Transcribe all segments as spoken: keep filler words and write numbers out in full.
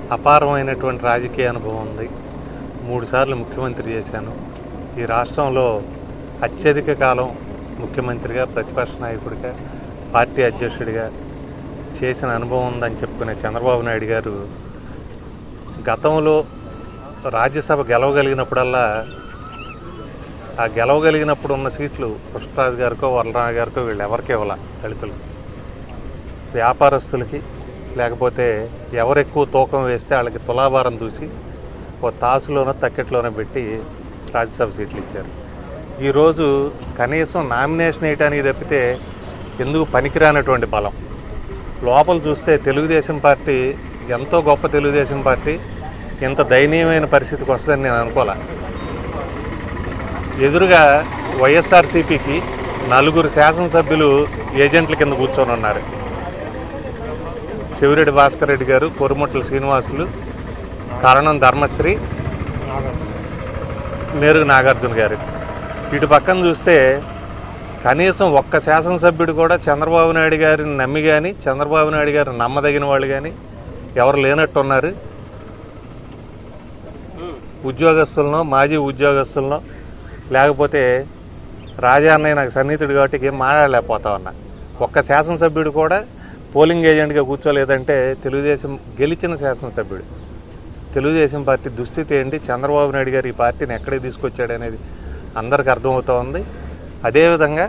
అపారమైనటువంటి రాజకీయ అనుభవం ఉంది. మూడు సార్లు ముఖ్యమంత్రి చేశాను. ఈ రాష్ట్రంలో అత్యధిక కాలం ముఖ్యమంత్రిగా, ప్రతిపక్ష నాయకుడిగా, పార్టీ అధ్యక్షుడిగా చేసిన అనుభవం ఉందని చెప్పుకునే చంద్రబాబు నాయుడు గారు గతంలో రాజ్యసభ గెలవగలిగినప్పుడల్లా ఆ గెలవగలిగినప్పుడు ఉన్న సీట్లు పుష్పరాజు గారికో వరలరామ గారికో వీళ్ళు ఎవరికి ఇవ్వాల, దళితులు, వ్యాపారస్తులకి, లేకపోతే ఎవరు ఎక్కువ తూకం వేస్తే వాళ్ళకి తులాభారం దూసి ఓ తాసులోనో తక్కెట్లోనో పెట్టి రాజ్యసభ సీట్లు ఇచ్చారు. ఈరోజు కనీసం నామినేషన్ వేయడానికి తప్పితే ఎందుకు పనికిరానటువంటి బలం. లోపల చూస్తే తెలుగుదేశం పార్టీ ఎంతో గొప్ప తెలుగుదేశం పార్టీ ఇంత దయనీయమైన పరిస్థితికి వస్తుందని నేను అనుకోలే. ఎదురుగా వైఎస్ఆర్సీపీకి నలుగురు శాసనసభ్యులు ఏజెంట్ల కింద కూర్చొని ఉన్నారు. చెవిరెడ్డి భాస్కర్ రెడ్డి గారు, కొరుముట్ల శ్రీనివాసులు, కరణం ధర్మశ్రీ, మేరుగు నాగార్జున గారు. ఇటు పక్కన చూస్తే కనీసం ఒక్క శాసనసభ్యుడు కూడా చంద్రబాబు నాయుడు గారిని నమ్మి కానీ, చంద్రబాబు నాయుడు గారిని నమ్మదగిన వాళ్ళు కానీ ఎవరు లేనట్టున్నారు. ఉద్యోగస్తులను, మాజీ ఉద్యోగస్తులను, లేకపోతే రాజా అన్నయ్య నాకు సన్నిహితుడు కాబట్టి ఏం మాట్లాడలేకపోతా ఉన్నా. ఒక్క శాసనసభ్యుడు కూడా పోలింగ్ ఏజెంట్గా కూర్చోలేదంటే తెలుగుదేశం గెలిచిన శాసనసభ్యుడు. తెలుగుదేశం పార్టీ దుస్థితి ఏంటి, చంద్రబాబు నాయుడు గారు ఈ పార్టీని ఎక్కడికి తీసుకొచ్చాడు అనేది అందరికి అర్థమవుతూ ఉంది. అదేవిధంగా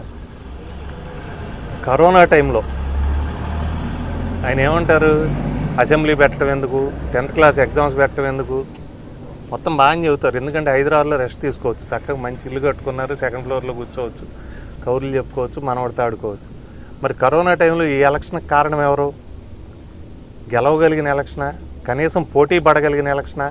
కరోనా టైంలో ఆయన ఏమంటారు, అసెంబ్లీ పెట్టడం ఎందుకు, టెన్త్ క్లాస్ ఎగ్జామ్స్ పెట్టడం ఎందుకు, మొత్తం బాగా చెబుతారు. ఎందుకంటే హైదరాబాద్లో రెస్ట్ తీసుకోవచ్చు, చక్కగా మంచి ఇల్లు కట్టుకున్నారు, సెకండ్ ఫ్లోర్లో కూర్చోవచ్చు, కౌర్లు చెప్పుకోవచ్చు, మనవడితో ఆడుకోవచ్చు. మరి కరోనా టైంలో ఈ ఎలక్షన్కి కారణం ఎవరు? గెలవగలిగిన ఎలక్షనా, కనీసం పోటీ పడగలిగిన ఎలక్షనా?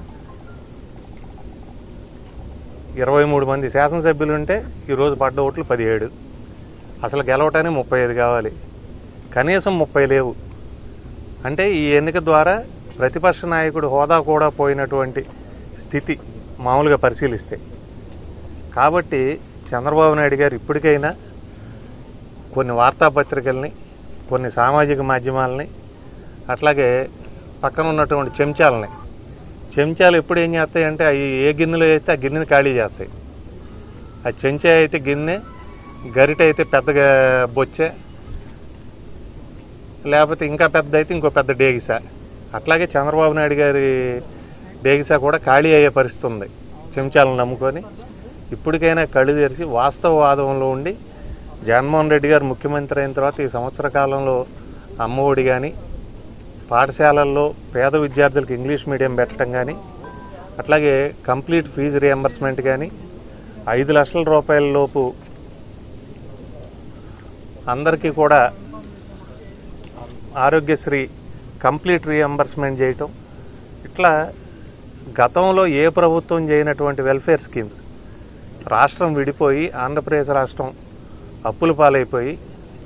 ఇరవై మూడు మంది శాసనసభ్యులు ఉంటే ఈరోజు పడ్డ ఓట్లు పదిహేడు. అసలు గెలవటానికి ముప్పై ఐదు కావాలి, కనీసం ముప్పై లేవు. అంటే ఈ ఎన్నిక ద్వారా ప్రతిపక్ష నాయకుడు హోదా కూడా పోయినటువంటి స్థితి మామూలుగా పరిశీలిస్తే. కాబట్టి చంద్రబాబు నాయుడు గారు ఇప్పటికైనా కొన్ని వార్తాపత్రికల్ని, కొన్ని సామాజిక మాధ్యమాలని, అట్లాగే పక్కన ఉన్నటువంటి చెంచాలని, చెంచాలు ఎప్పుడు ఏం చేస్తాయి అంటే అవి ఏ గిన్నెలో అయితే ఆ గిన్నెని ఖాళీ చేస్తాయి. ఆ చెంచా అయితే గిన్నె, గరిట అయితే పెద్దగా బొచ్చే, లేకపోతే ఇంకా పెద్ద అయితే ఇంకో పెద్ద డేగిసా. అట్లాగే చంద్రబాబు నాయుడు గారి డేగిసా కూడా ఖాళీ అయ్యే పరిస్థితి ఉంది చెంచాలను నమ్ముకొని. ఇప్పటికైనా కళ్ళు తెరిచి వాస్తవవాదంలో ఉండి జగన్మోహన్ రెడ్డి గారు ముఖ్యమంత్రి అయిన తర్వాత ఈ సంవత్సర కాలంలో అమ్మఒడి కానీ, పాఠశాలల్లో పేద విద్యార్థులకు ఇంగ్లీష్ మీడియం పెట్టడం కానీ, అట్లాగే కంప్లీట్ ఫీజు రియంబర్స్మెంట్ కానీ, ఐదు లక్షల రూపాయల లోపు అందరికీ కూడా ఆరోగ్యశ్రీ కంప్లీట్ రియంబర్స్మెంట్ చేయటం, ఇట్లా గతంలో ఏ ప్రభుత్వం చేయనటువంటి వెల్ఫేర్ స్కీమ్స్. రాష్ట్రం విడిపోయి ఆంధ్రప్రదేశ్ రాష్ట్రం అప్పుల పాలైపోయి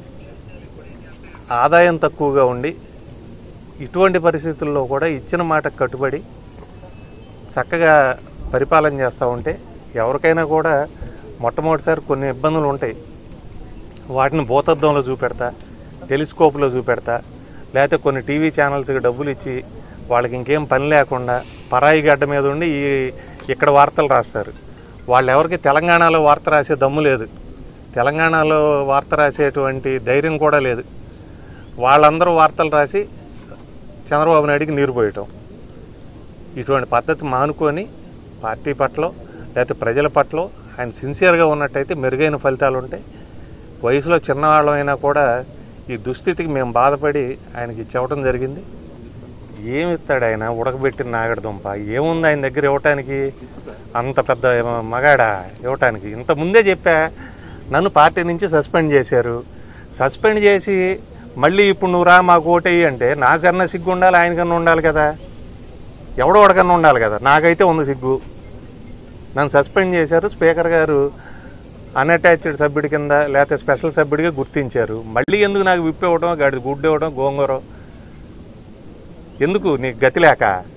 ఆదాయం తక్కువగా ఉండి ఇటువంటి పరిస్థితుల్లో కూడా ఇచ్చిన మాటకు కట్టుబడి చక్కగా పరిపాలన చేస్తూ ఉంటే ఎవరికైనా కూడా మొట్టమొదటిసారి కొన్ని ఇబ్బందులు ఉంటాయి. వాటిని భూతద్దంలో చూపెడతా, టెలిస్కోప్లో చూపెడతా, లేకపోతే కొన్ని టీవీ ఛానల్స్కి డబ్బులు ఇచ్చి వాళ్ళకి ఇంకేం పని లేకుండా పరాయి గడ్డ మీద ఉండి ఈ ఇక్కడ వార్తలు రాస్తారు. వాళ్ళు ఎవరికి తెలంగాణలో వార్త రాసే దమ్ము లేదు, తెలంగాణలో వార్త రాసేటువంటి ధైర్యం కూడా లేదు. వాళ్ళందరూ వార్తలు రాసి చంద్రబాబు నాయుడికి నీరు పోయటం. ఇటువంటి పద్ధతి మానుకొని పార్టీ పట్ల లేకపోతే ప్రజల పట్ల ఆయన సిన్సియర్గా ఉన్నట్టయితే మెరుగైన ఫలితాలు ఉంటాయి. వయసులో చిన్నవాళ్ళమైనా కూడా ఈ దుస్థితికి మేము బాధపడి ఆయనకి ఇవ్వటం జరిగింది. ఏమి ఇస్తాడు ఆయన, ఉడకబెట్టిన నాగడదుంప ఏముంది ఆయన దగ్గర ఇవ్వటానికి? అంత పెద్ద మగాడా ఇవ్వటానికి? ఇంత ముందే చెప్పా, నన్ను పార్టీ నుంచి సస్పెండ్ చేశారు. సస్పెండ్ చేసి మళ్ళీ ఇప్పుడు నువ్వు రా మాకు ఓటేయి అంటే నాకన్నా సిగ్గు ఉండాలి, ఆయనకన్నా ఉండాలి కదా, ఎవడో ఒకడికన్నా ఉండాలి కదా. నాకైతే ఉంది సిగ్గు. నన్ను సస్పెండ్ చేశారు, స్పీకర్ గారు అన్అటాచ్డ్ సభ్యుడి కింద లేకపోతే స్పెషల్ సభ్యుడిగా గుర్తించారు. మళ్ళీ ఎందుకు నాకు విప్పు ఇవ్వడం, గడి గుడ్డు ఇవ్వడం, గోంగూర ఎందుకు? నీకు గతి లేక